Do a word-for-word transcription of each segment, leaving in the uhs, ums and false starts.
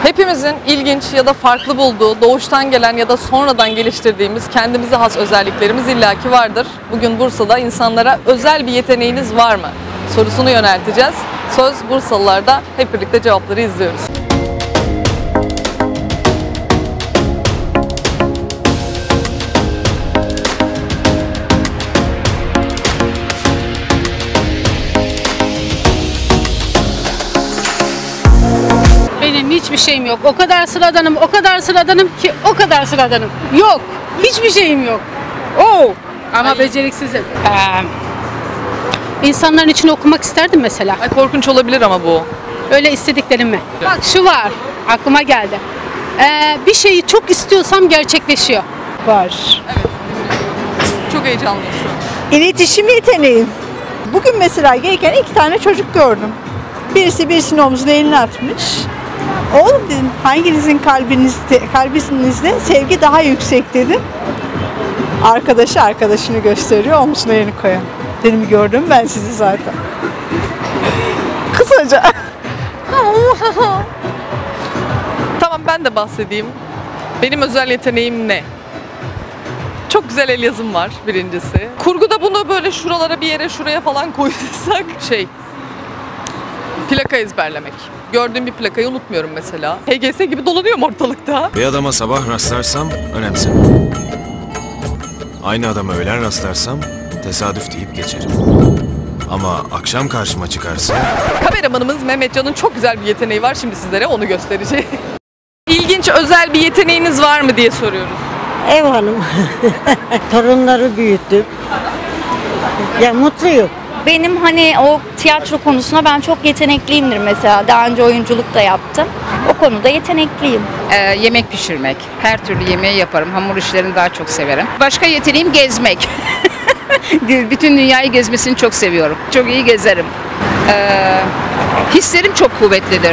Hepimizin ilginç ya da farklı bulduğu, doğuştan gelen ya da sonradan geliştirdiğimiz kendimize has özelliklerimiz illaki vardır. Bugün Bursa'da insanlara özel bir yeteneğiniz var mı sorusunu yönelteceğiz. Söz Bursalılarda, hep birlikte cevapları izliyoruz. Benim hiçbir şeyim yok. O kadar sıradanım, o kadar sıradanım ki o kadar sıradanım. Yok. Hiçbir şeyim yok. Oo. Ama Ay. beceriksizim. Ee, insanların içine okumak isterdim mesela. Ay, korkunç olabilir ama bu. Öyle istediklerimi. Bak şu var. Aklıma geldi. Ee, bir şeyi çok istiyorsam gerçekleşiyor. Var. Evet. Çok heyecanlıyım şu an. İletişim yeteneğim. Bugün mesela gelirken iki tane çocuk gördüm. Birisi birisinin omzuna elini atmış. Oğlum dedim, hanginizin kalbinizde, kalbinizde sevgi daha yüksek dedim. Arkadaşı arkadaşını gösteriyor, omzuna elini koyan. Dedim, gördüm ben sizi zaten. Kısaca. Tamam, ben de bahsedeyim. Benim özel yeteneğim ne? Çok güzel el yazım var birincisi. Kurguda bunu böyle şuralara bir yere şuraya falan koysak şey... Plaka ezberlemek. Gördüğüm bir plakayı unutmuyorum mesela. H G S gibi dolanıyorum ortalıkta. Bir adama sabah rastlarsam önemsemem. Aynı adama öğlen rastlarsam tesadüf deyip geçerim. Ama akşam karşıma çıkarsa... Kameramanımız Mehmetcan'ın çok güzel bir yeteneği var. Şimdi sizlere onu göstereceğim. İlginç özel bir yeteneğiniz var mı diye soruyoruz. Ev hanım. Torunları büyüttüm. Ya mutluyum. Benim hani o tiyatro konusuna ben çok yetenekliyimdir mesela. Daha önce oyunculuk da yaptım. O konuda yetenekliyim. Ee, yemek pişirmek. Her türlü yemeği yaparım. Hamur işlerini daha çok severim. Başka yeteneğim gezmek. Bütün dünyayı gezmesini çok seviyorum. Çok iyi gezerim. Ee, hislerim çok kuvvetlidir.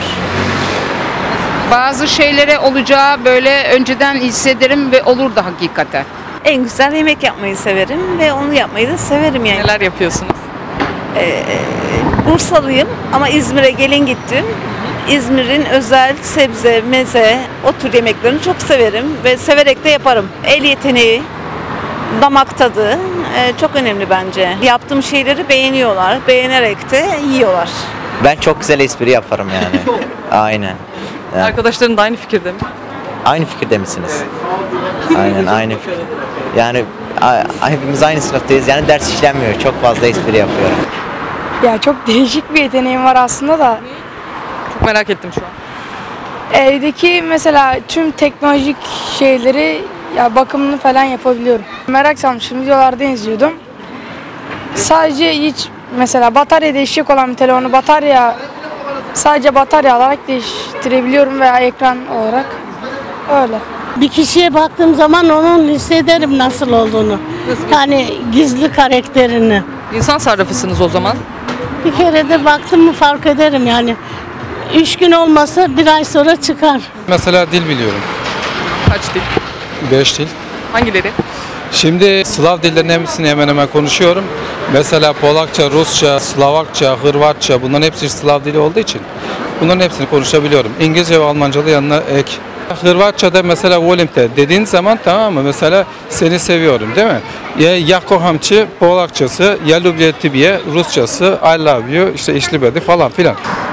Bazı şeylere olacağı böyle önceden hissederim ve olur da hakikaten. En güzel yemek yapmayı severim ve onu yapmayı da severim yani. Neler yapıyorsunuz? Ee, Bursalıyım ama İzmir'e gelin gittim. İzmir'in özel sebze, meze, o tür yemeklerini çok severim ve severek de yaparım. El yeteneği, damak tadı e, çok önemli bence. Yaptığım şeyleri beğeniyorlar, beğenerek de yiyorlar. Ben çok güzel espri yaparım yani. Aynen. Yani. Arkadaşların da aynı fikirde mi? Aynı fikirde misiniz? Aynen aynı fikir. Yani a, hepimiz aynı sınıftayız. Yani ders işlenmiyor. Çok fazla espri yapıyorum. Ya çok değişik bir yeteneğim var aslında da. Çok merak ettim şu an. Evdeki mesela tüm teknolojik şeyleri ya bakımını falan yapabiliyorum. Merak salmışım, videolarda izliyordum. Sadece hiç mesela batarya değişecek olan bir telefonu batarya sadece batarya alarak değiştirebiliyorum veya ekran olarak öyle. Bir kişiye baktığım zaman onun hissederim nasıl olduğunu. Nasıl? Yani gizli karakterini. İnsan sarrafısınız o zaman. Bir kere de baktım mı fark ederim yani. Üç gün olmasa bir ay sonra çıkar. Mesela dil biliyorum. Kaç dil? Beş dil. Hangileri? Şimdi Slav dillerinin hepsini hemen hemen konuşuyorum. Mesela Polakça, Rusça, Slovakça, Hırvatça, bunların hepsi Slav dili olduğu için bunların hepsini konuşabiliyorum. İngilizce ve Almanca da yanına ek. Hırvatça'da mesela volim te dediğin zaman, tamam mı? Mesela seni seviyorum değil mi? Ya ja kocham cię Polakçası, ja lubię ciebie Rusçası, I love you, işte işli bedi falan filan.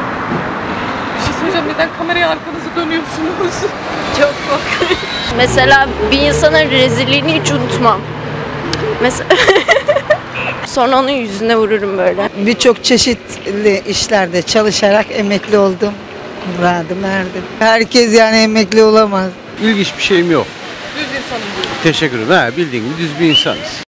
Bir şey söyleyeceğim, neden kameraya arkanızı dönüyorsunuz? Çok korkunç. Mesela bir insanın rezilliğini hiç unutmam. Mesela sonra onun yüzüne vururum böyle. Birçok çeşitli işlerde çalışarak emekli oldum. Muradım erdim. Herkes yani emekli olamaz. İlginç bir şeyim yok. Düz insanım diyor. Teşekkür ederim. Ha, bildiğin gibi düz bir insanız.